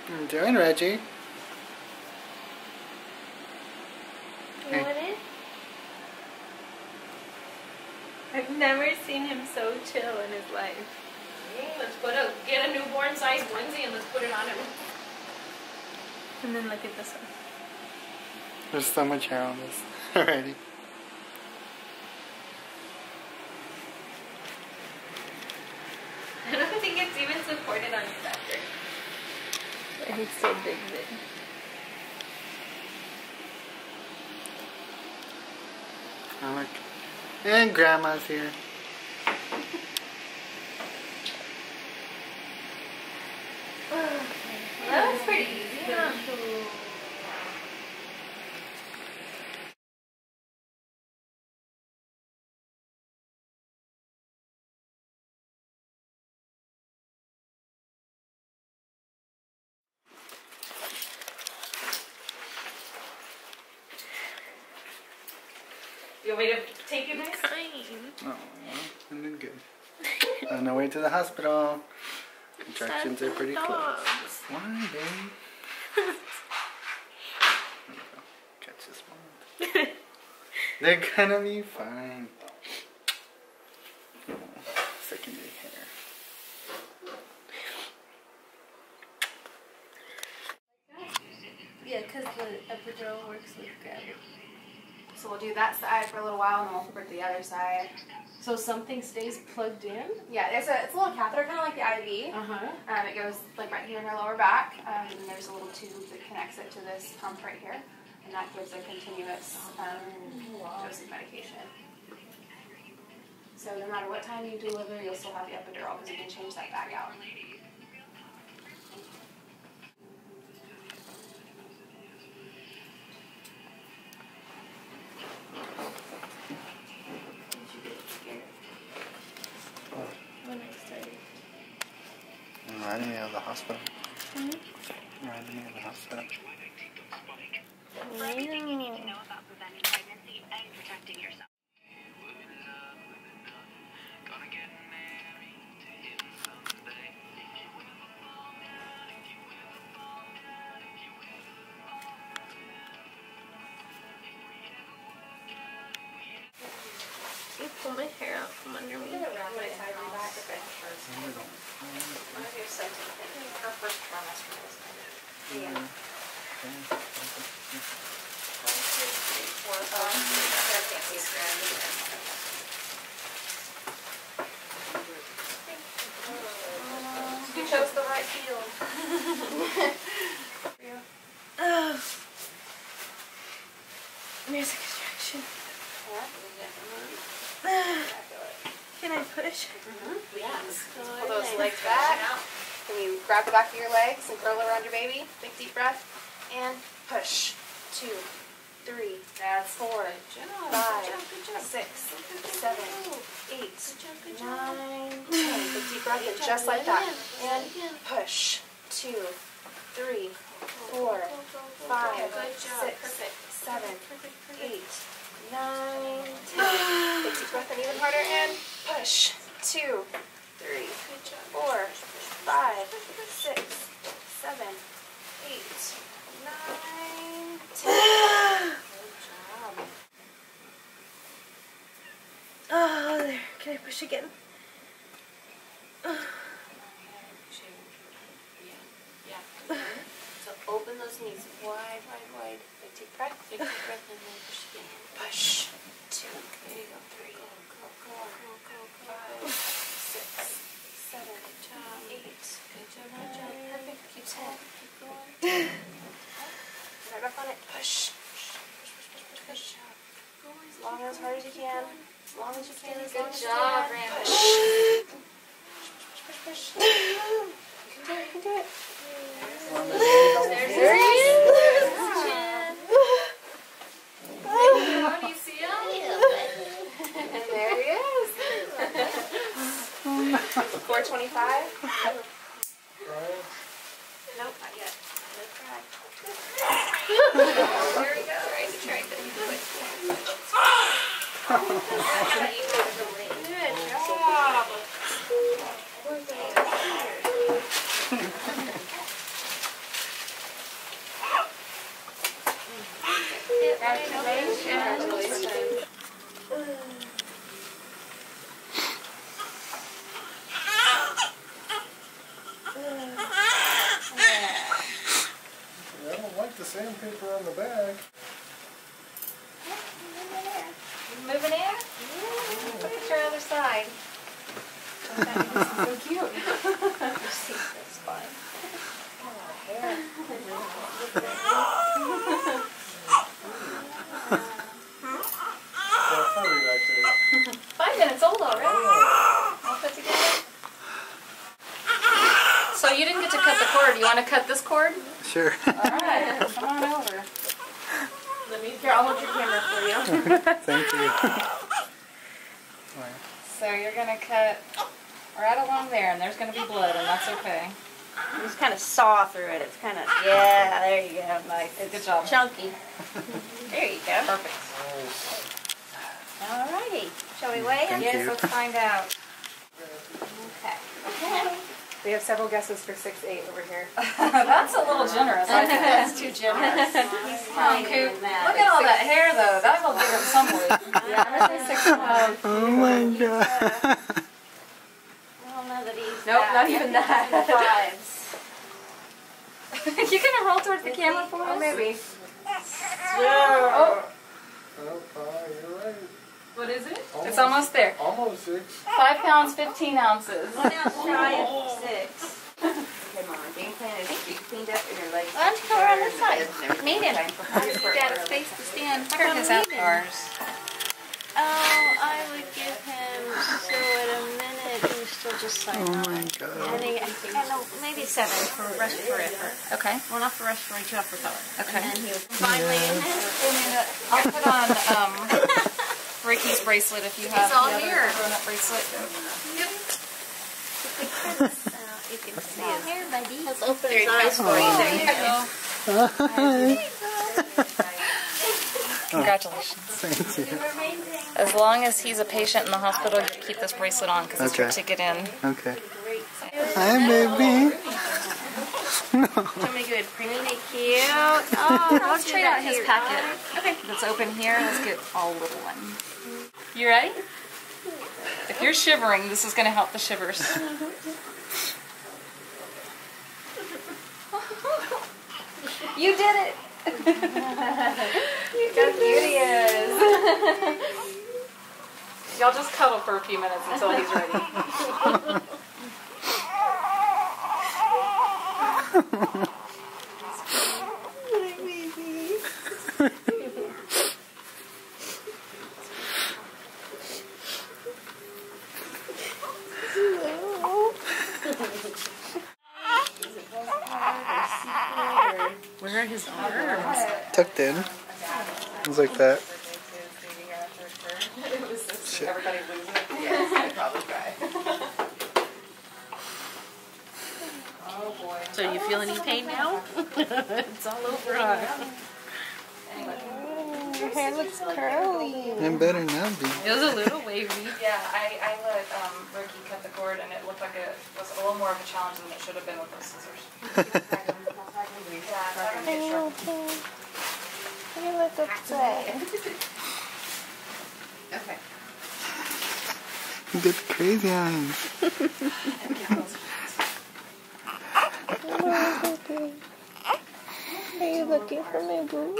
I'm doing, Reggie. You want it? I've never seen him so chill in his life. Let's get a newborn size onesie and let's put it on him. And then look at this one. There's so much hair on this already. I don't think it's even supported on his back. But he's so big. Oh, look. And Grandma's here. That was pretty easy, huh? You want me to take you guys? Oh, I'm doing good. On our way to the hospital. Contractions are pretty close. Why, babe? There we go. Catch this one. They're gonna be fine. Oh, secondary hair. Yeah, because the epidural works with gravity. So we'll do that side for a little while and then we'll flip the other side. So something stays plugged in? Yeah, it's a little catheter, kind of like the IV. It goes like right here in her lower back, and there's a little tube that connects it to this pump right here, and that gives a continuous dose of medication. So no matter what time you deliver, you'll still have the epidural because you can change that bag out. Reminding me of the hospital. Reminding me of the hospital. Everything you need to know about preventing pregnancy and protecting yourself. You pull my hair out from under me. Her first trimester was Yeah. 1, 2, 3, 4, 5. I can't see strands. You chose the right field. There's a contraction. Can I push? Yes. Pull those legs back. Then you grab the back of your legs and curl around your baby. Big deep breath. And push. 2, 3, 4, 5, 6, 7, 8, 9, 10. Big deep breath and just like that. And push. 2, 3, 4, 5, 6, 7, 8, 9, 10. Big deep breath and even harder. And push. 2, 3, 4, 5, 6, 7, 8, 9, 10. Good job. Oh, there. Can I push again? So open those knees wide, wide, wide. Big deep breath, and then push again. Push. 2. There you go. 3. Go, 5, 6, 7, 8. Good job. Perfect. Keep 10. Keep going. Right back on it. Push. Push. As long and as hard as you can. As long as you can. Good job, Brandon. Push. You can do it. There he is. There's his chin. Do you see him? And there he is. 425. Nope, not yet. Let's try. There we go. Try to do it. Good job. Congratulations. I don't like the sandpaper on the bag. Moving in? Look at your other side. So cute. Your seat is fine. Oh, hair. Back there. 5 minutes old already. All put together. So you didn't get to cut the cord. You want to cut this cord? Sure. Alright, come on over. Here, I'll hold your camera for you. Thank you. So you're going to cut right along there, and there's going to be blood, and that's okay. You just kind of saw through it. It's kind of, yeah, there you go. Nice. Good job. Chunky. There you go. Perfect. Alrighty. Shall we weigh Thank it? Yes, you. let's find out. Okay. Okay. We have several guesses for 6'8" over here. That's a little generous. I think that's too generous. Come on, Coop. Look at all that hair, though. That will give him some weight. Yeah, I'm going to say 6'5". Oh my god. I don't know that he's Nope, that. not even that. 5s. You going to roll towards the camera for us? Oh, maybe. Oh, You're right. what is it? It's almost there. Almost 6. 5 pounds, 15 ounces. 1 ounce shy of 6. Okay, Mama. Game plan is to be cleaned up and your legs. Why don't you come around this side? Meet him. You got a space to stand. Look at his outdoors. Oh, I would give him, so in a minute, he's still just like, Oh my I god. think, maybe 7 for respiratory effort. Okay. Well, not for respiratory, 2 for color. Okay. And then he'll finally in it. I'll put on Ricky's bracelet if you have It's all the other here. grown-up bracelet. You can see his Here, buddy. Let's open his eyes for you. There you go. Congratulations. Thank you. As long as he's a patient in the hospital, you keep this bracelet on because it's your Okay. ticket in. Okay. Hi, baby. Show me good. Pretty cute. Oh, Let's try out his packet. Okay. That's open here. Let's get all little one. You ready? If you're shivering, this is going to help the shivers. You did it! Look how cute he is. Y'all just cuddle for a few minutes until he's ready. Where are his arms? Tucked in. Things like that. Shit. Everybody lose it? Yes, I'd probably cry. Oh boy. So you feel any pain now? It's all over. Your hair looks curly. I'm better now, B. It was a little wavy. Yeah, I let Ricky cut the cord and it looked like it was a little more of a challenge than it should have been with those scissors. You look upset. Okay. You get the crazy eyes. Are you looking for me, boo?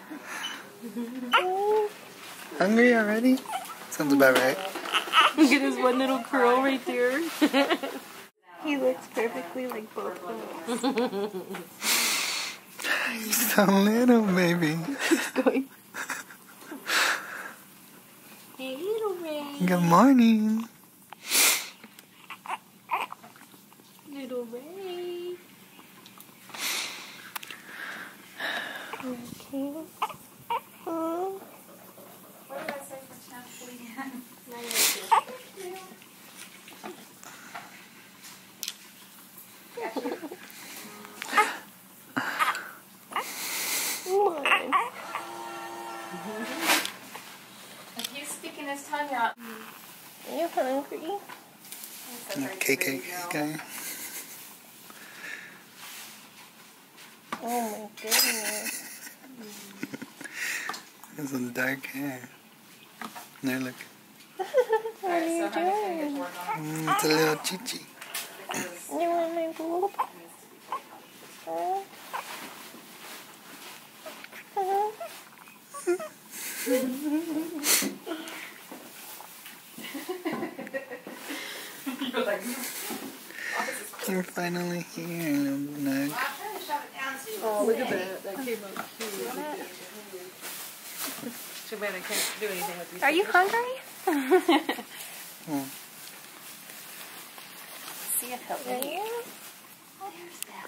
Hungry already? Sounds about right. Look at his one little curl right there. He looks perfectly like both of us. You're so little, baby. Going. Hey, little Ray. Good morning. Little Ray. Okay. What did I say for chapel again? If he's speaking his tongue, you're not. You hungry? KK guy. Oh my goodness. Has some dark hair. There, look. What are you doing? It's a little chichi. You want my boob? You're finally here, little nug. Oh, look at that. That came out cute. Too bad I can't do anything with these. Are you hungry? Oh. See if he'll eat. There's that.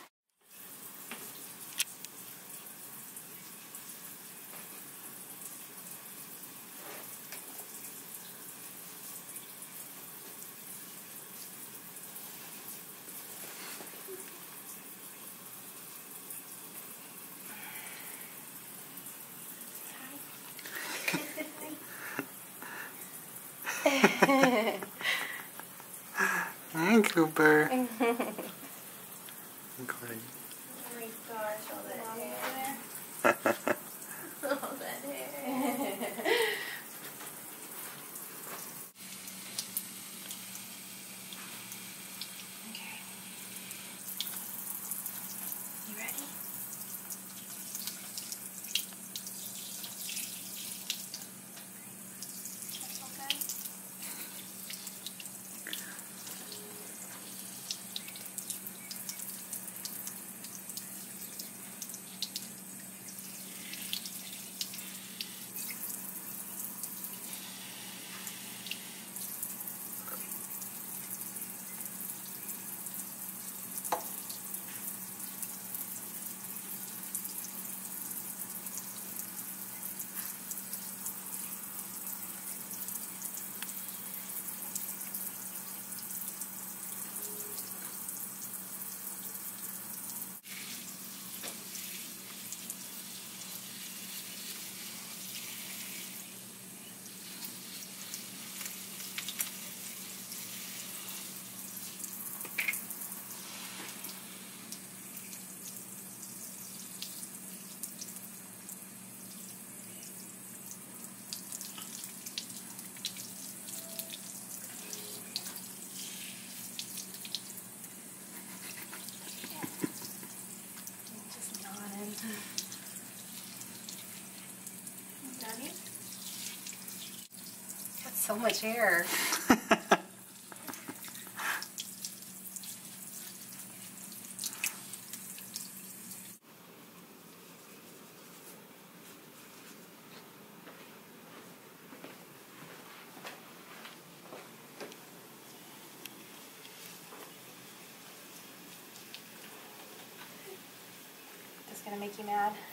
Hi, Cooper. Oh my gosh, all that hair. All that hair. Okay. You ready? That's all good? Just yawning. Daddy? That's so much hair. This gonna make you mad?